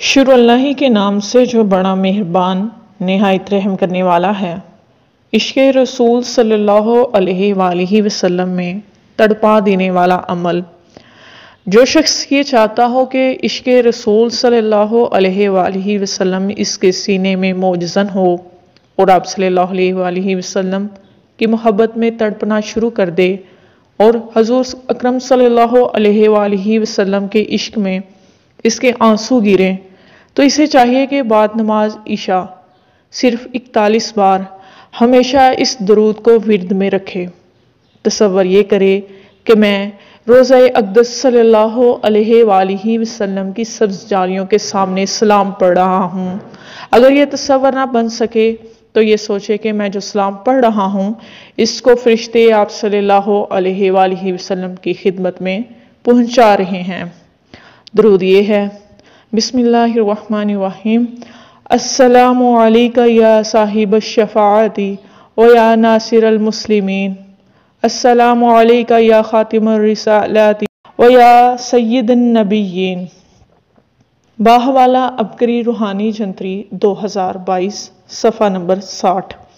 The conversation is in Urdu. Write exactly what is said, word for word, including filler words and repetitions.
شروع اللہ ہی کے نام سے جو بڑا مہربان نہایت رحم کرنے والا ہے۔ عشق رسول صلی اللہ علیہ وآلہ وسلم میں تڑپا دینے والا عمل۔ جو شخص یہ چاہتا ہو کہ عشق رسول صلی اللہ علیہ وآلہ وسلم اس کے سینے میں موجزن ہو اور آپ صلی اللہ علیہ وآلہ وسلم کی محبت میں تڑپنا شروع کر دے اور حضور اکرم صلی اللہ علیہ وآلہ وسلم کے عشق میں اس کے آنسو گریں، تو اسے چاہیے کہ بعد نماز عشاء صرف اکتالیس بار ہمیشہ اس درود کو ورد میں رکھے۔ تصور یہ کرے کہ میں روضہ اقدس صلی اللہ علیہ وآلہ وسلم کی سبز جاریوں کے سامنے سلام پڑھ رہا ہوں۔ اگر یہ تصور نہ بن سکے تو یہ سوچے کہ میں جو سلام پڑھ رہا ہوں اس کو فرشتے آپ صلی اللہ علیہ وآلہ وسلم کی خدمت میں پہنچا رہے ہیں۔ درود یہ ہے: بسم اللہ الرحمن الرحیم، السلام علیکہ یا صاحب الشفاعت و یا ناصر المسلمین، السلام علیکہ یا خاتم الرسالات و یا سید النبیین۔ باہ والا عبقری روحانی جنتری دو ہزار بائیس، صفحہ نمبر ساٹھ۔